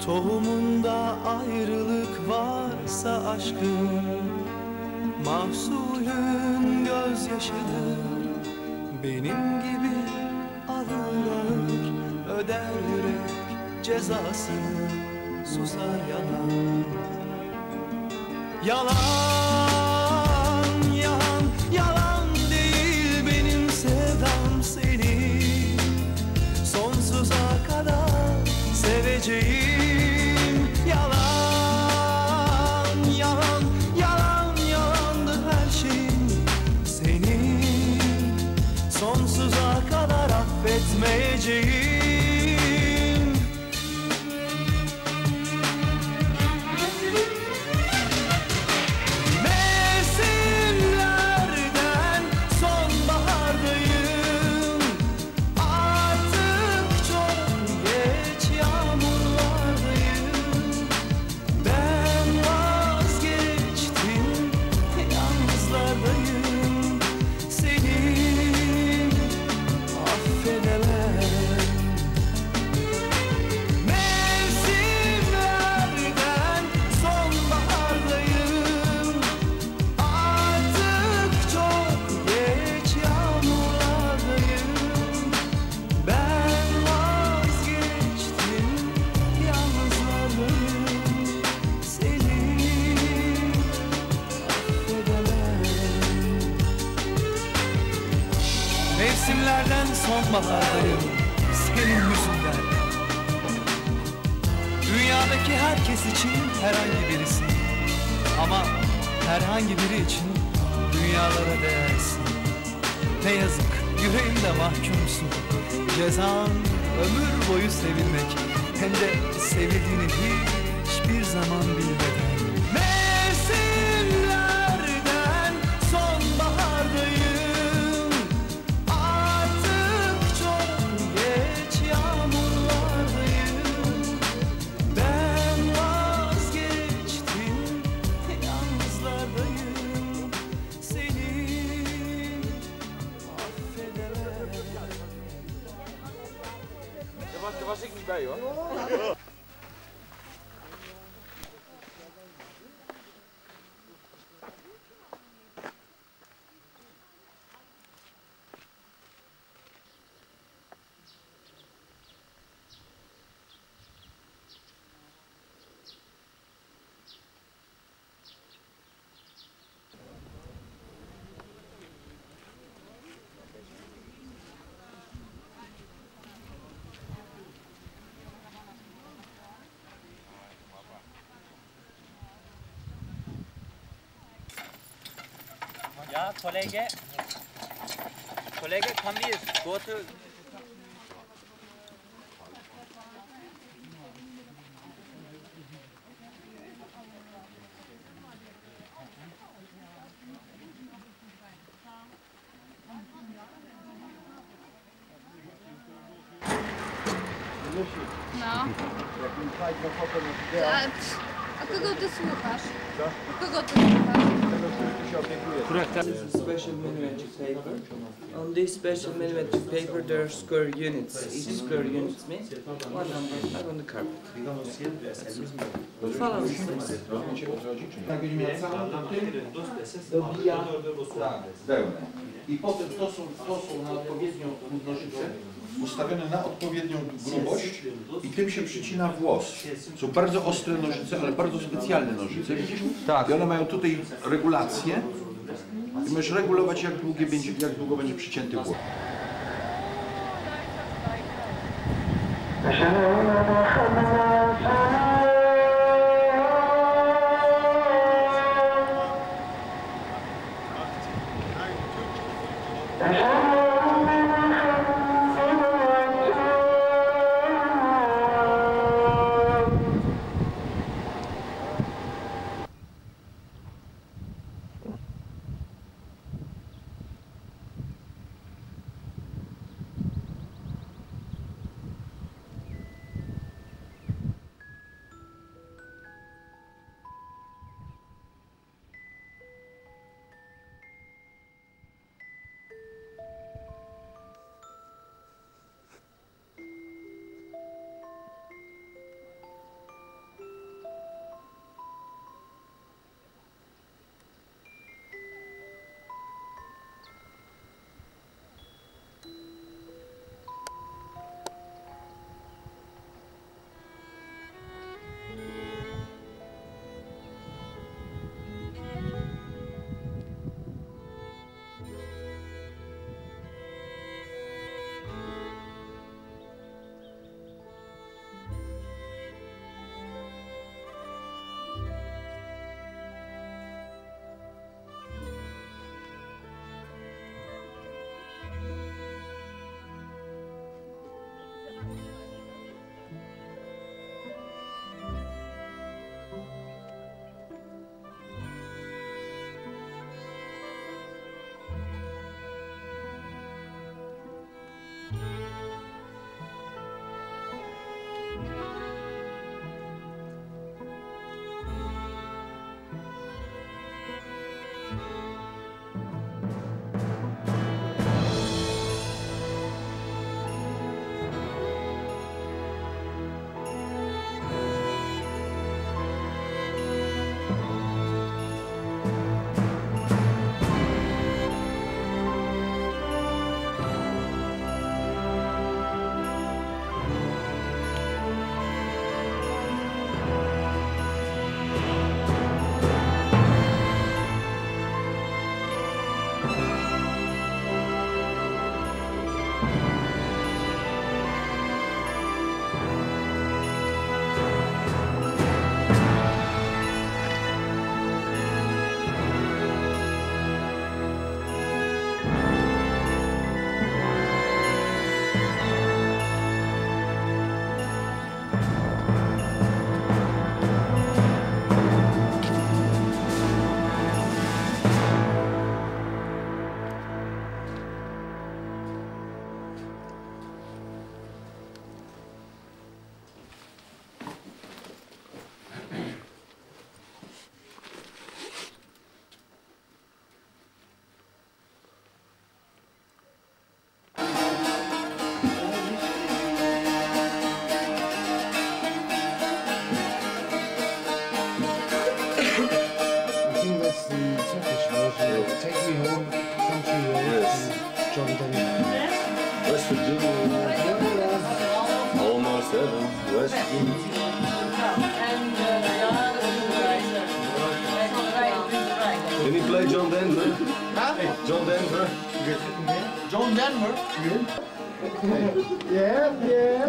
Tohumunda ayrılık varsa aşkın, mahsulün gözyaşıdır. Benim gibi ağır ağır öder yürek cezasını, susar yalan. Yalan, yalan, yalan değil benim sevdam seni. Sonsuza kadar seveceğim. Yalan, yalan, yalan, yalandı her şeyim senin. Sonsuza kadar affetmeyeceğim. Mevsimlerden sonbahardayım senin yüzünden. Dünyadaki herkes için herhangi birisi, ama herhangi biri için dünyalara değersin. Ne yazık yüreğimde mahkumsun. Cezan ömür boyu sevilmek, hem de sevildiğini hiçbir zaman bilmeden. Mevsimlerden sonbahardayım. Daar was ik niet bij hoor. Ja, Kollege, come here, go to... No. A kogo ty słuchasz? A kogo ty słuchasz? This is a special millimetric paper. On this special millimetric paper there are square units. Each square unit means one number out on the carpet. Follow me, please. Dobija wełnę. I potem to są na odpowiednią nożyce, ustawione na odpowiednią grubość i tym się przycina włos. Są bardzo ostre nożyce, ale bardzo specjalne nożyce, widzisz? Tak. I one mają tutaj regulację i możesz regulować jak długo będzie przycięty włos. Can you play John Denver? Huh? John Denver? John Denver? Yeah, yeah.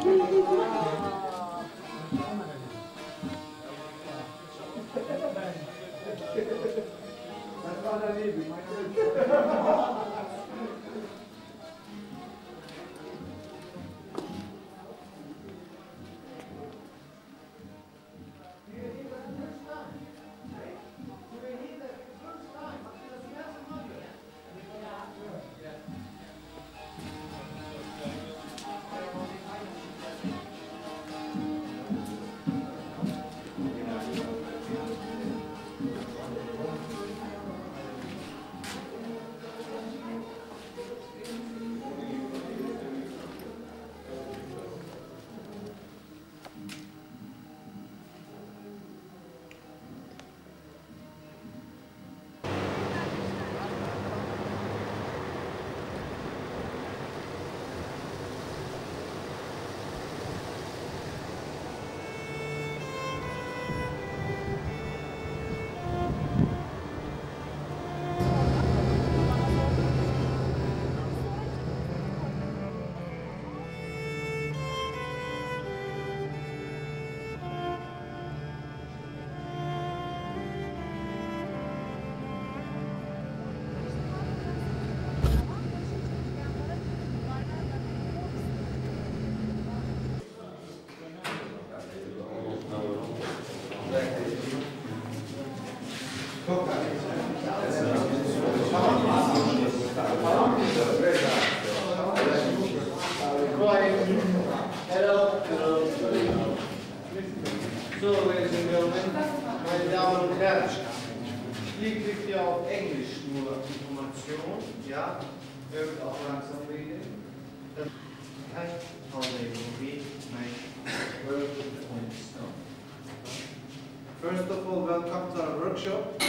So, ladies and gentlemen, meine Damen und Herren, hier kriegt ihr auf Englisch nur Informationen, ja? Wer wird auch langsam reden? Dann kann how they will be my work on stone. First of all, welcome to our workshop.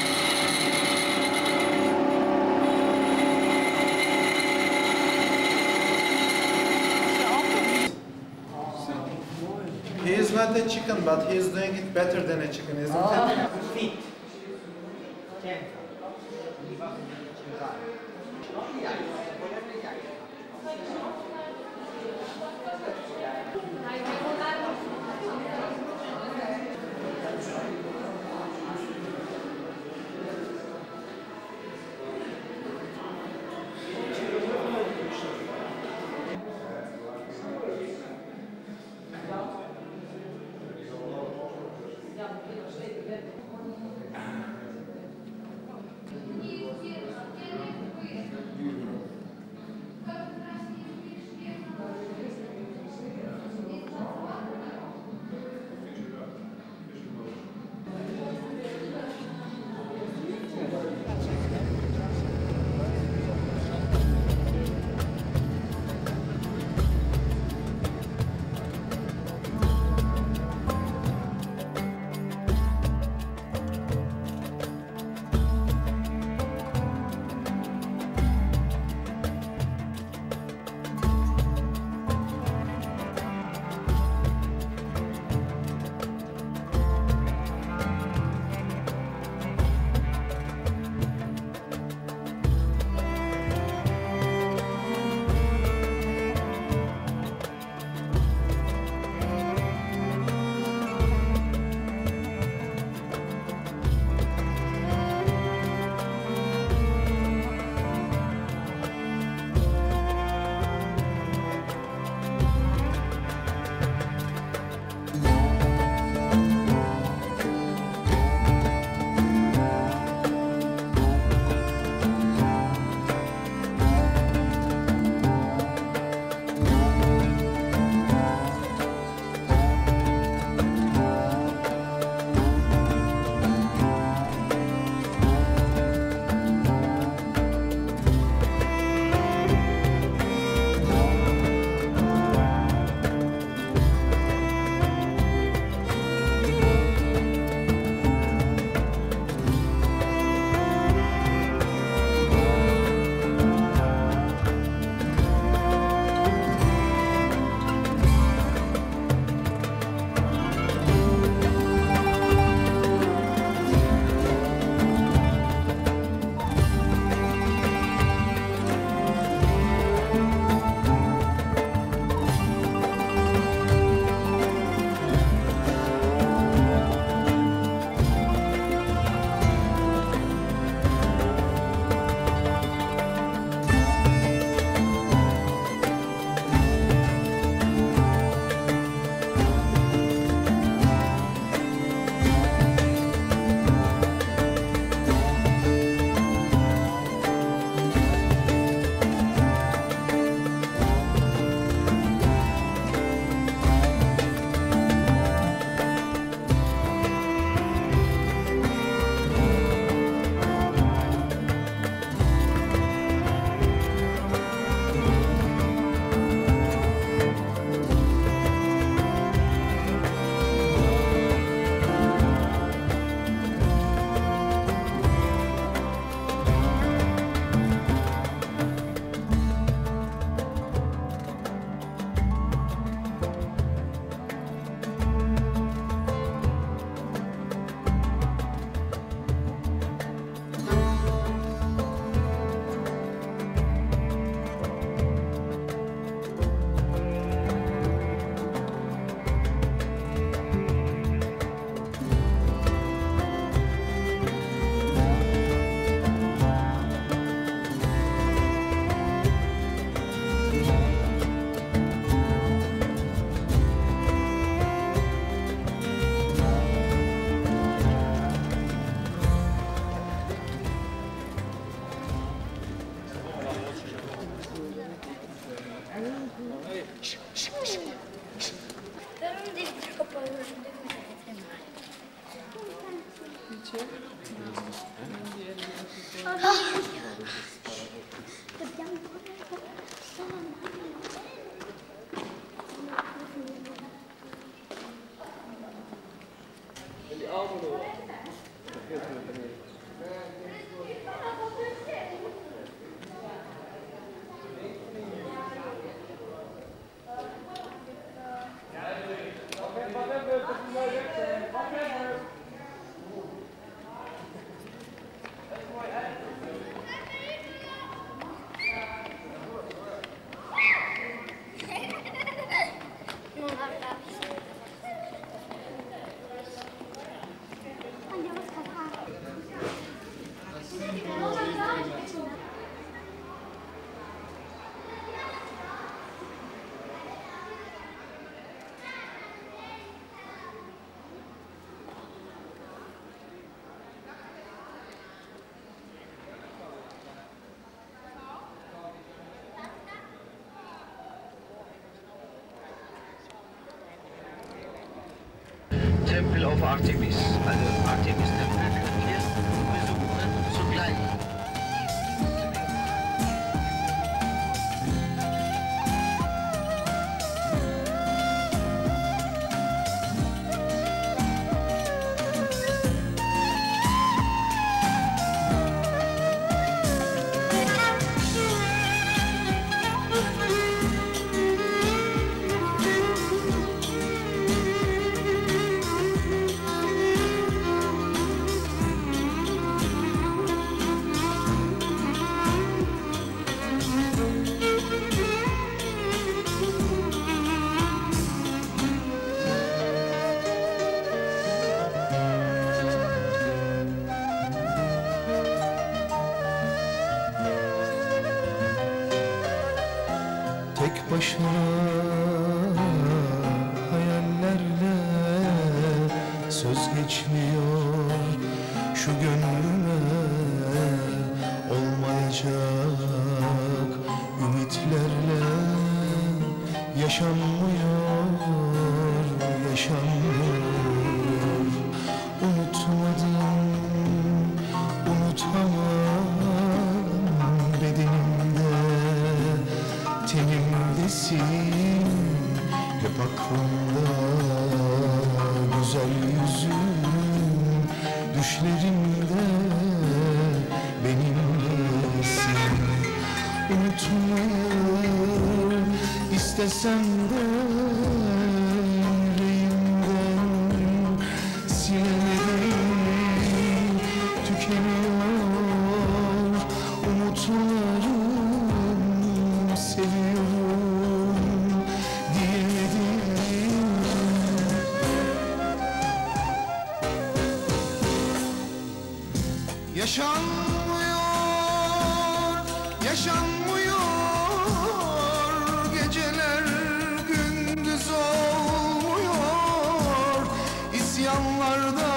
He is not a chicken, but he is doing it better than a chicken, isn't it? Feet. Temple of Artemis, also Artemis-Tempel können wir besuchen zugleich. Tek başına hayallerle söz geçmiyor şu gönlüme, olmayacak ümitlerle yaşanmıyor, yaşanmıyor. Unutmadım, unutamam bedenimde, tenimdesin hep aklımda, güzel yüzün düşlerimde benimlesin. Unutmayı istesem de yüreğimden silemedim, tükeniyor umutlarım, seviyorum diyemedim. Yaşanmıyor, yaşanmıyor, geceler gündüz olmuyor, isyanlarda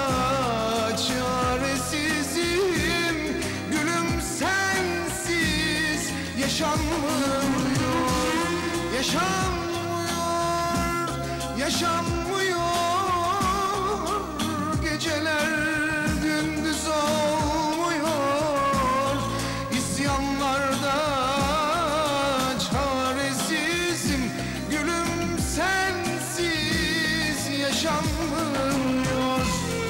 çaresizim, gülüm sensiz yaşanmıyor, yaşanmıyor, yaşanmıyor, geceler gündüz olmuyor, isyanlarda çaresizim, gülüm sensiz yaşanmıyor.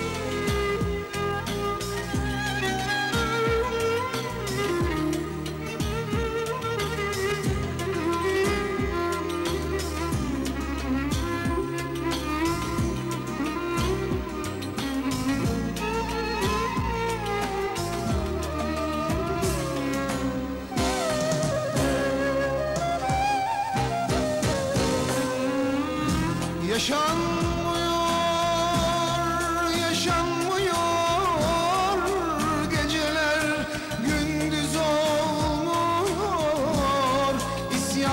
Yaşanmıyor, yaşanmıyor, geceler gündüz olmuyor, isyan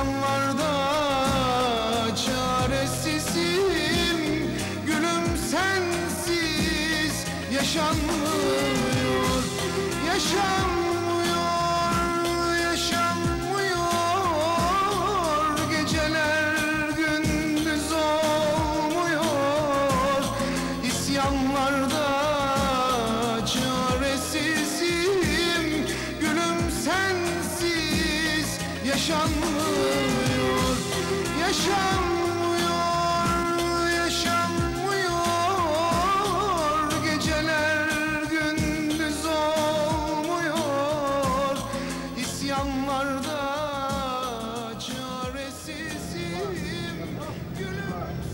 yaşanmıyor, yaşanmıyor, yaşanmıyor. Geceler gündüz olmuyor, isyanlarda çaresizim. Gülüm sensiz yaşanmıyor, yaşanmıyor, yaşanmıyor. Geceler gündüz olmuyor, isyanlarda çaresizim. Gülüm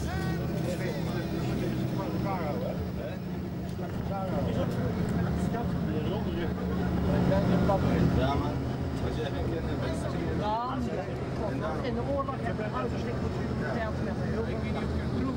In de oorlog hebben we uitgestikt wat u verteld met heel veel groep.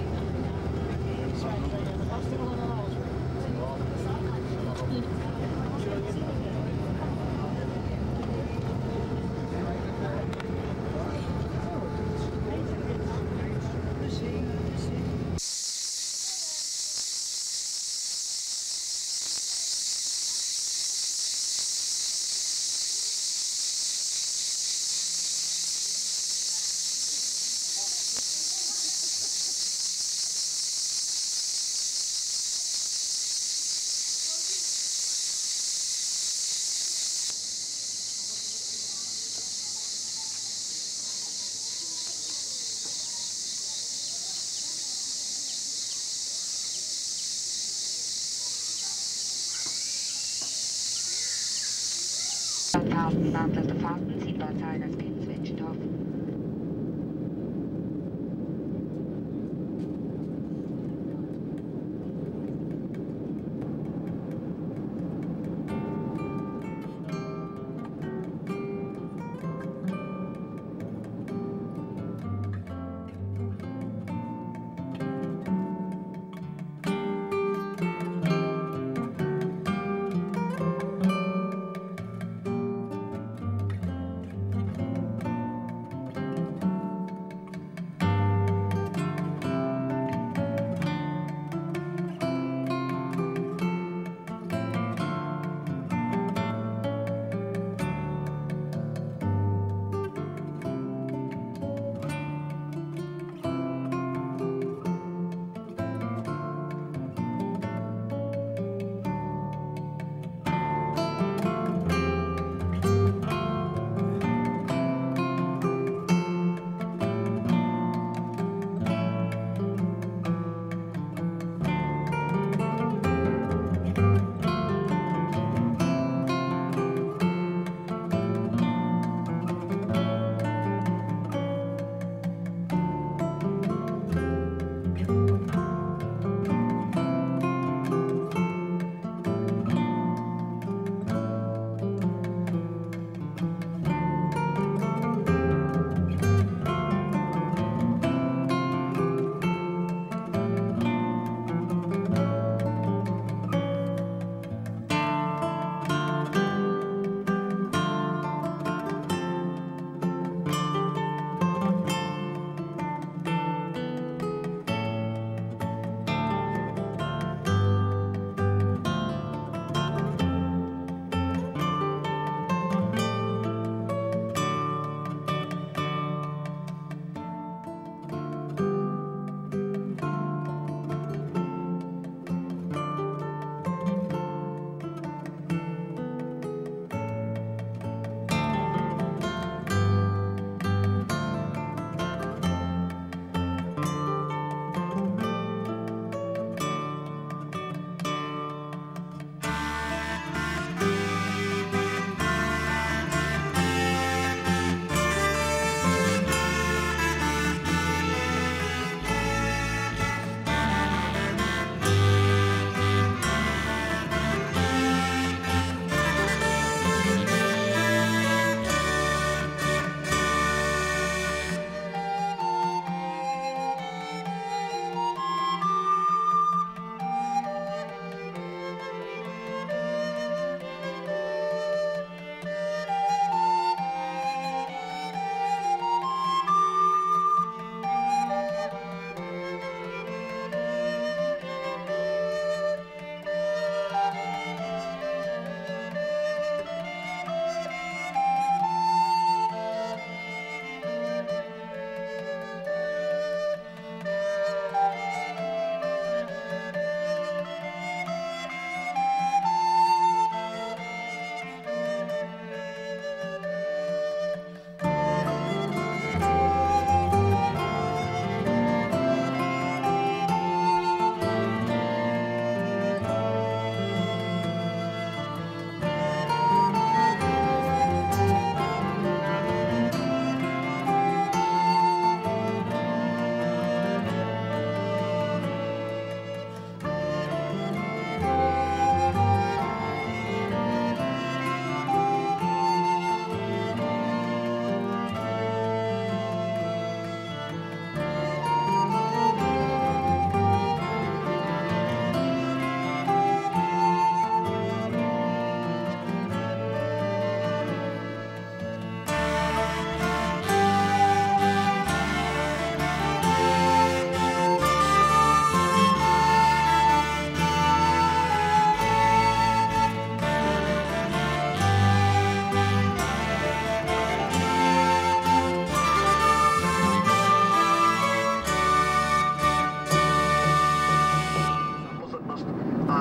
Bahnplatz Fahrten, Zielbahn als Kind switched off.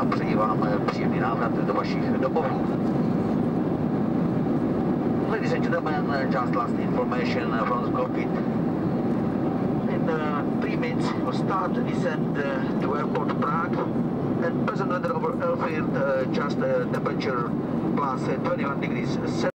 a přeji vám příjemný návrat do vašich domovů. Ladies and gentlemen, just last information from the cockpit. In 3 minutes we'll start the descent to airport Prague, and present weather over Elfrid, just temperature plus 21 degrees Celsius.